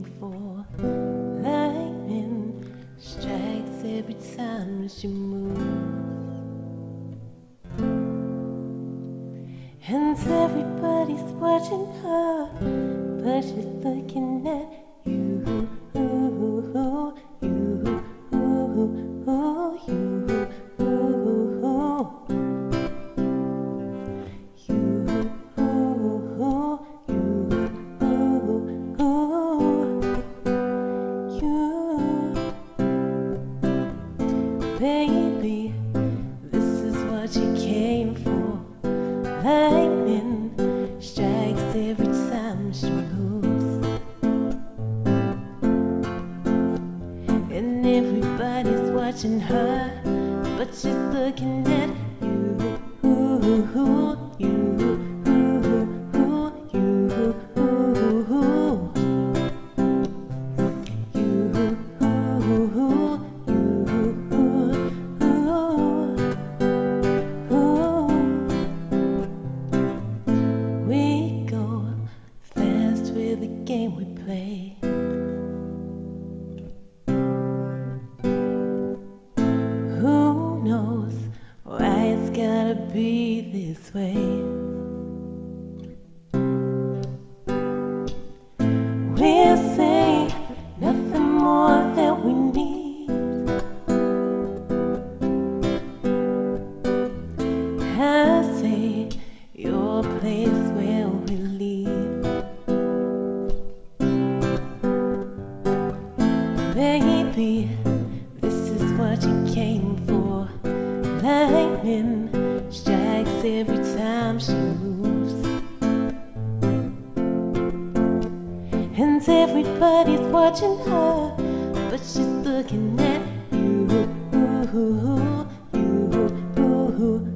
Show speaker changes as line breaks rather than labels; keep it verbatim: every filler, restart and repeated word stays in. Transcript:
came for. Lightning strikes every time she moves, and everybody's watching her, but she's looking at you, you, you, you. Baby, this is what you came for. Lightning strikes every time she moves, and everybody's watching her, but she's looking at you, you, you, you. The game we play. Who knows why it's gotta be this way? We'll say nothing more than we need. I say your place where we leave. Baby, this is what you came for. Lightning strikes every time she moves, and everybody's watching her, but she's looking at you, you, you, you.